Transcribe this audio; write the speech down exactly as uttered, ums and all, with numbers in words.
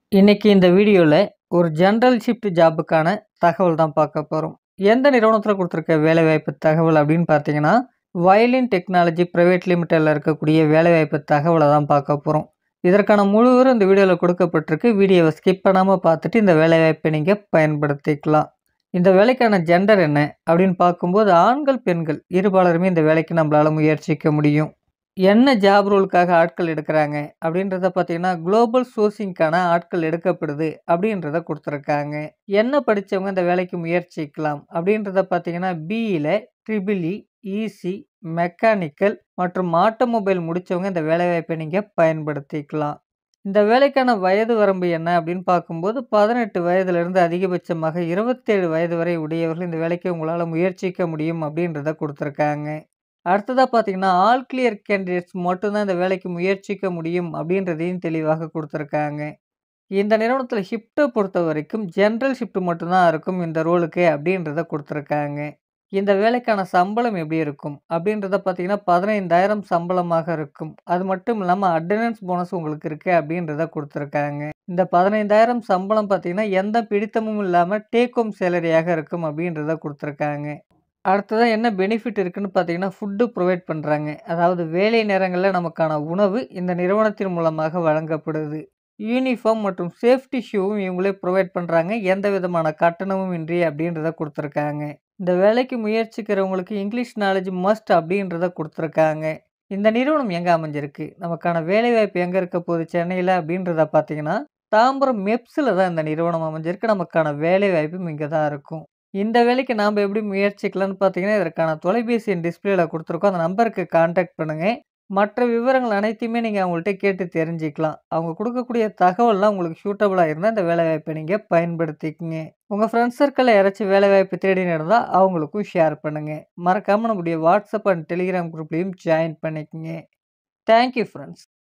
இன்னைக்கு இந்த வீடியோல ஒரு ஜெனரல் ஷிஃப்ட் ஜாபுக்கான தகவல் தான் பார்க்க போறோம். எந்த நிறுவனத்தில குடுத்துருக்க வேலைவாய்ப்பு தகவல் அப்படின்னு பார்த்தீங்கன்னா, வயலின் டெக்னாலஜி பிரைவேட் லிமிடெட்ல இருக்கக்கூடிய வேலைவாய்ப்பு தகவல தான் பார்க்க போறோம். இதற்கான முழு விவரம் இந்த வீடியோல கொடுக்கப்பட்டிருக்கு. வீடியோவ ஸ்கிப் பண்ணாம பார்த்துட்டு இந்த வேலைவாய்ப்பை நீங்க பயன்படுத்திக்கலாம். இந்த வேலைக்கான ஜெண்டர் என்ன அப்படின்னு பார்க்கும்போது, ஆண்கள், பெண்கள் இருபாலருமே இந்த வேலைக்கு நம்மளால முயற்சிக்க முடியும். என்ன ஜாப் ரோலுக்காக ஆட்கள் எடுக்குறாங்க அப்படின்றத பார்த்தீங்கன்னா, குளோபல் சோர்சிங்க்கான ஆட்கள் எடுக்கப்படுது அப்படின்றத குடுத்துருக்காங்க. என்ன படிச்சவங்க இந்த வேலைக்கு முயற்சிக்கலாம் அப்படின்றத பார்த்தீங்கன்னா, பிஇல ட்ரிபிள் இ, இசி, மெக்கானிக்கல் மற்றும் ஆட்டோமொபைல் முடிச்சவங்க இந்த வேலைவாய்ப்பை நீங்க பயன்படுத்திக்கலாம். இந்த வேலைக்கான வயது வரம்பு என்ன அப்படின்னு பார்க்கும்போது, பதினெட்டு வயதிலிருந்து அதிகபட்சமாக இருபத்தி ஏழு வயது வரை உடையவர்கள் இந்த வேலைக்கு உங்களால முயற்சிக்க முடியும் அப்படின்றத குடுத்துருக்காங்க. அடுத்ததா பார்த்தீங்கன்னா, ஆல் கிளியர் கேண்டிடேட்ஸ் மட்டும் தான் இந்த வேலைக்கு முயற்சிக்க முடியும் அப்படின்றதையும் தெளிவாக குடுத்துருக்காங்க. இந்த நிறுவனத்தில ஷிஃப்ட்ட பொறுத்தவரைக்கும் ஜெனரல் ஷிஃப்ட் மட்டும் தான் இருக்கும் இந்த ரோலுக்கு அப்படின்றத குடுத்துருக்காங்க. இந்த வேலைக்கான சம்பளம் எப்படி இருக்கும் அப்படின்றத பார்த்தீங்கன்னா, பதினைந்தாயிரம் சம்பளமாக இருக்கும். அது மட்டும் இல்லாம அட்டெண்டன்ஸ் போனஸ் உங்களுக்கு இருக்கு அப்படின்றத குடுத்துருக்காங்க. இந்த பதினைந்தாயிரம் சம்பளம் பார்த்தீங்கன்னா, எந்த பிடித்தமும் இல்லாம டேக் ஹோம் சேலரியாக இருக்கும் அப்படின்றத குடுத்துருக்காங்க. அடுத்ததா என்ன பெனிஃபிட் இருக்குன்னு பார்த்தீங்கன்னா, ஃபுட்டு ப்ரொவைட் பண்றாங்க. அதாவது வேலை நேரங்கள்ல நமக்கான உணவு இந்த நிறுவனத்தின் மூலமாக வழங்கப்படுது. யூனிஃபார்ம் மற்றும் சேஃப்டி ஷூவும் இவங்களே ப்ரொவைட் பண்றாங்க. எந்த விதமான கட்டணமும் இன்றி அப்படின்றத குடுத்துருக்காங்க. இந்த வேலைக்கு முயற்சிக்கிறவங்களுக்கு இங்கிலீஷ் நாலேட்ஜ் மஸ்ட் அப்படின்றத குடுத்துருக்காங்க. இந்த நிறுவனம் எங்க அமைஞ்சிருக்கு? நமக்கான வேலைவாய்ப்பு எங்க இருக்க போகுது சென்னையில அப்படின்றத பார்த்தீங்கன்னா, தாம்பரம் மெப்ஸ்ல தான் இந்த நிறுவனம் அமைஞ்சிருக்கு. நமக்கான வேலைவாய்ப்பும் இங்க தான் இருக்கும். இந்த வேலைக்கு நாம எப்படி முயற்சிக்கலாம்னு பார்த்தீங்கன்னா, இதற்கான தொலைபேசி எண் டிஸ்ப்ளேல குடுத்துருக்கோம். அந்த நம்பருக்கு கான்டாக்ட் பண்ணுங்க. மற்ற விவரங்கள் அனைத்தையுமே நீங்க அவங்கள்ட்ட கேட்டு தெரிஞ்சுக்கலாம். அவங்க குடுக்கக்கூடிய தகவல்லாம் உங்களுக்கு சூட்டபிளா இருந்தா இந்த வேலைவாய்ப்பை நீங்க பயன்படுத்திக்கங்க. உங்க ஃப்ரெண்ட்ஸ் சர்க்கிள்ல யாராச்சும் வேலைவாய்ப்பு தேடின்னு இருந்தா அவங்களுக்கும் ஷேர் பண்ணுங்க. மறக்காம நம்முடைய வாட்ஸ்அப் அண்ட் டெலிகிராம் குரூப்லயும் ஜாயின் பண்ணிக்கங்க. Thank you friends.